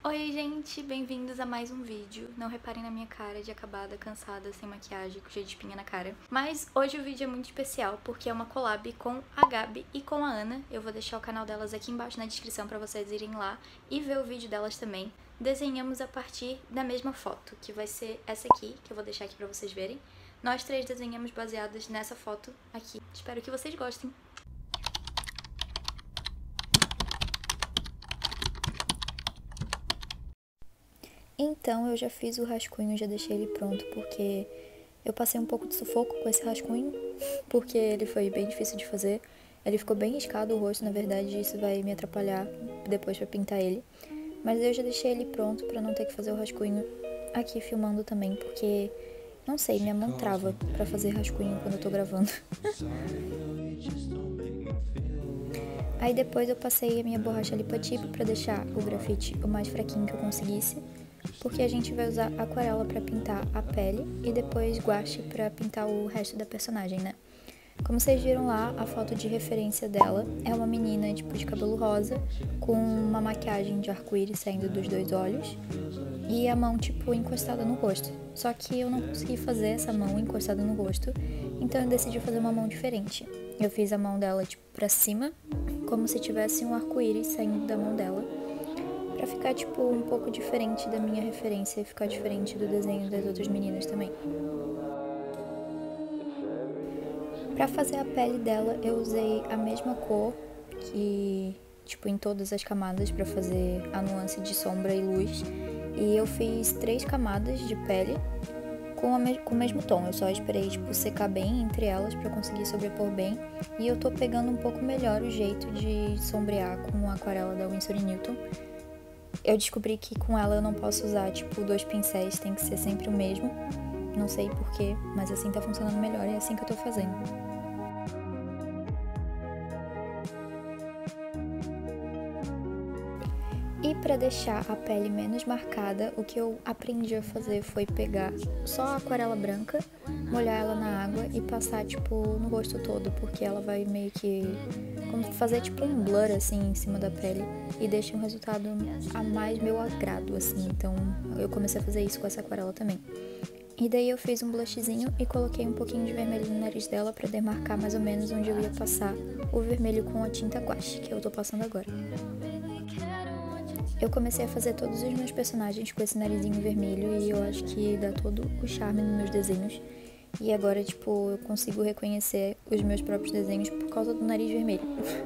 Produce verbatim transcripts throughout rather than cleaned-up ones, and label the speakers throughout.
Speaker 1: Oi gente, bem-vindos a mais um vídeo. Não reparem na minha cara de acabada, cansada, sem maquiagem, com cheio de espinha na cara. Mas hoje o vídeo é muito especial porque é uma collab com a Gabi e com a Ana. Eu vou deixar o canal delas aqui embaixo na descrição pra vocês irem lá e ver o vídeo delas também. Desenhamos a partir da mesma foto, que vai ser essa aqui, que eu vou deixar aqui pra vocês verem. Nós três desenhamos baseadas nessa foto aqui. Espero que vocês gostem. Então, eu já fiz o rascunho, já deixei ele pronto, porque eu passei um pouco de sufoco com esse rascunho, porque ele foi bem difícil de fazer. Ele ficou bem riscado o rosto, na verdade, isso vai me atrapalhar depois pra pintar ele. Mas eu já deixei ele pronto pra não ter que fazer o rascunho aqui filmando também, porque, não sei, minha mão trava pra fazer rascunho quando eu tô gravando. Aí depois eu passei a minha borracha Lipa-Tip pra deixar o grafite o mais fraquinho que eu conseguisse, porque a gente vai usar aquarela pra pintar a pele e depois guache pra pintar o resto da personagem, né? Como vocês viram lá, a foto de referência dela é uma menina tipo de cabelo rosa, com uma maquiagem de arco-íris saindo dos dois olhos e a mão tipo encostada no rosto. Só que eu não consegui fazer essa mão encostada no rosto, então eu decidi fazer uma mão diferente. Eu fiz a mão dela tipo pra cima, como se tivesse um arco-íris saindo da mão dela, pra ficar tipo um pouco diferente da minha referência e ficar diferente do desenho das outras meninas também. Pra fazer a pele dela, eu usei a mesma cor que, tipo, em todas as camadas pra fazer a nuance de sombra e luz. E eu fiz três camadas de pele com, a me com o mesmo tom. Eu só esperei, tipo, secar bem entre elas pra conseguir sobrepor bem. E eu tô pegando um pouco melhor o jeito de sombrear com a aquarela da Winsor e Newton. Eu descobri que com ela eu não posso usar, tipo, dois pincéis, tem que ser sempre o mesmo. Não sei porquê, mas assim tá funcionando melhor e é assim que eu tô fazendo. E para deixar a pele menos marcada, o que eu aprendi a fazer foi pegar só a aquarela branca, molhar ela na água e passar, tipo, no rosto todo, porque ela vai meio que como fazer, tipo, um blur, assim, em cima da pele e deixa um resultado a mais meu agrado, assim. Então, eu comecei a fazer isso com essa aquarela também. E daí eu fiz um blushzinho e coloquei um pouquinho de vermelho no nariz dela pra demarcar mais ou menos onde eu ia passar o vermelho com a tinta guache, que eu tô passando agora. Eu comecei a fazer todos os meus personagens com esse narizinho vermelho e eu acho que dá todo o charme nos meus desenhos. E agora, tipo, eu consigo reconhecer os meus próprios desenhos por causa do nariz vermelho.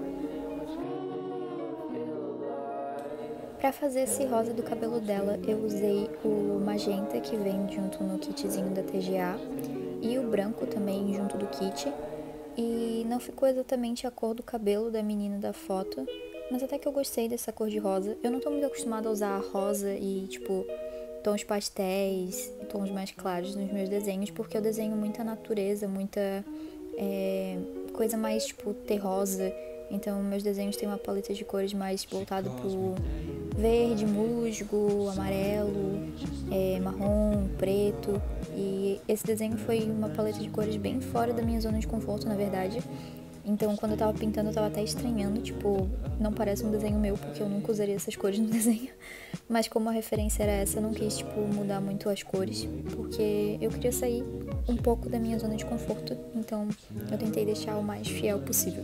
Speaker 1: Pra fazer esse rosa do cabelo dela, eu usei o magenta que vem junto no kitzinho da T G A e o branco também junto do kit. E não ficou exatamente a cor do cabelo da menina da foto, mas até que eu gostei dessa cor de rosa. Eu não tô muito acostumada a usar rosa e, tipo, tons pastéis, tons mais claros nos meus desenhos, porque eu desenho muita natureza, muita é, coisa mais, tipo, terrosa. Então, meus desenhos têm uma paleta de cores mais voltada pro verde, musgo, amarelo, é, marrom, preto. E esse desenho foi uma paleta de cores bem fora da minha zona de conforto, na verdade. Então, quando eu tava pintando, eu tava até estranhando, tipo, não parece um desenho meu, porque eu nunca usaria essas cores no desenho. Mas como a referência era essa, eu não quis, tipo, mudar muito as cores, porque eu queria sair um pouco da minha zona de conforto, então eu tentei deixar o mais fiel possível.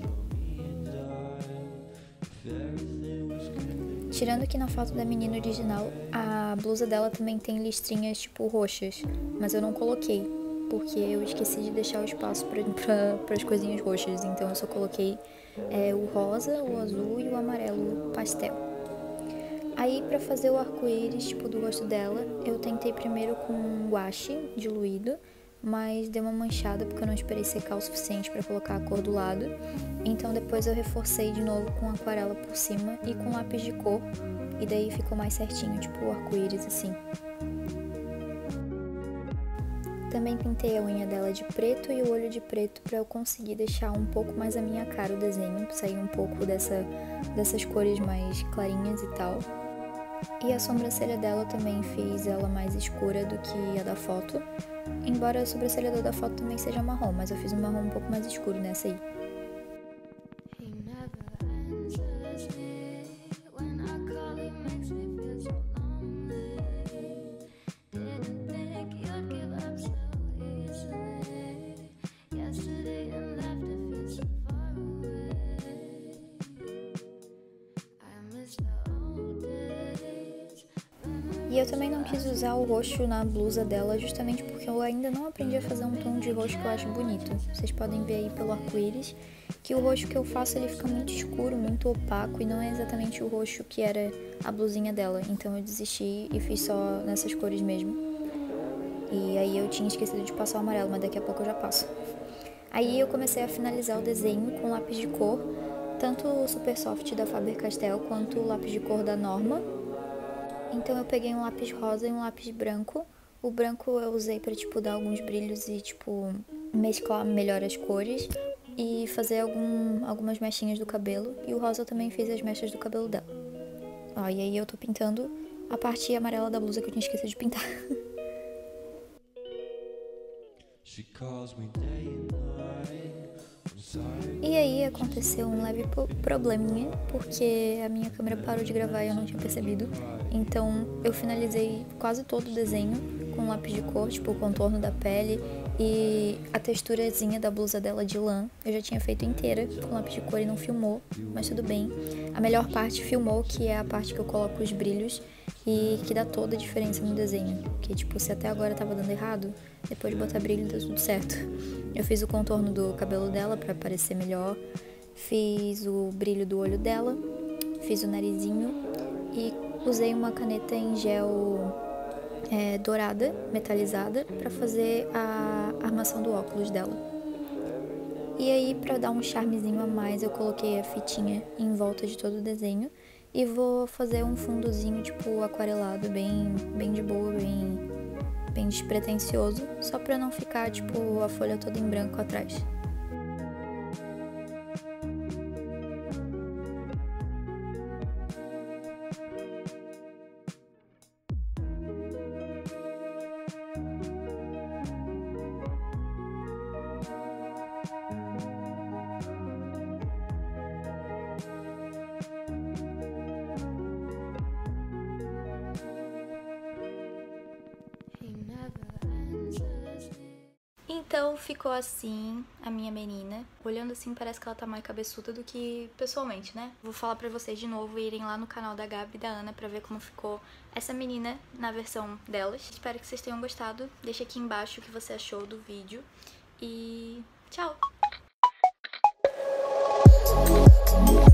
Speaker 1: Tirando que na foto da menina original, a blusa dela também tem listrinhas, tipo, roxas, mas eu não coloquei, porque eu esqueci de deixar o espaço para as coisinhas roxas, então eu só coloquei é, o rosa, o azul e o amarelo pastel. Aí, pra fazer o arco-íris, tipo, do rosto dela, eu tentei primeiro com guache diluído, mas deu uma manchada porque eu não esperei secar o suficiente para colocar a cor do lado. Então depois eu reforcei de novo com aquarela por cima e com lápis de cor, e daí ficou mais certinho, tipo o arco-íris assim. Também pintei a unha dela de preto e o olho de preto para eu conseguir deixar um pouco mais a minha cara o desenho, sair um pouco dessa, dessas cores mais clarinhas e tal. E a sobrancelha dela eu também fiz ela mais escura do que a da foto, embora a sobrancelha da foto também seja marrom, mas eu fiz um marrom um pouco mais escuro nessa aí. E eu também não quis usar o roxo na blusa dela, justamente porque eu ainda não aprendi a fazer um tom de roxo que eu acho bonito. Vocês podem ver aí pelo arco-íris que o roxo que eu faço ele fica muito escuro, muito opaco e não é exatamente o roxo que era a blusinha dela. Então eu desisti e fiz só nessas cores mesmo. E aí eu tinha esquecido de passar o amarelo, mas daqui a pouco eu já passo. Aí eu comecei a finalizar o desenho com lápis de cor, tanto o Super Soft da Faber-Castell quanto o lápis de cor da Norma. Então eu peguei um lápis rosa e um lápis branco. O branco eu usei pra, tipo, dar alguns brilhos e, tipo, mesclar melhor as cores e fazer algum, algumas mechinhas do cabelo. E o rosa eu também fiz as mechas do cabelo dela. Ó, e aí eu tô pintando a parte amarela da blusa que eu tinha esquecido de pintar. E aí aconteceu um leve probleminha, porque a minha câmera parou de gravar e eu não tinha percebido. Então eu finalizei quase todo o desenho com lápis de cor, tipo o contorno da pele e a texturazinha da blusa dela de lã. Eu já tinha feito inteira com lápis de cor e não filmou, mas tudo bem. A melhor parte filmou, que é a parte que eu coloco os brilhos e que dá toda a diferença no desenho. Que tipo, se até agora tava dando errado, depois de botar brilho deu tudo certo. Eu fiz o contorno do cabelo dela pra parecer melhor, fiz o brilho do olho dela, fiz o narizinho e usei uma caneta em gel é, dourada, metalizada, pra fazer a armação do óculos dela. E aí, pra dar um charmezinho a mais, eu coloquei a fitinha em volta de todo o desenho e vou fazer um fundozinho tipo aquarelado, bem, bem de boa, bem, bem despretensioso, só pra não ficar tipo a folha toda em branco atrás. Então ficou assim a minha menina. Olhando assim parece que ela tá mais cabeçuda do que pessoalmente, né? Vou falar pra vocês de novo irem lá no canal da Gabi e da Ana pra ver como ficou essa menina na versão delas. Espero que vocês tenham gostado. Deixa aqui embaixo o que você achou do vídeo. E tchau!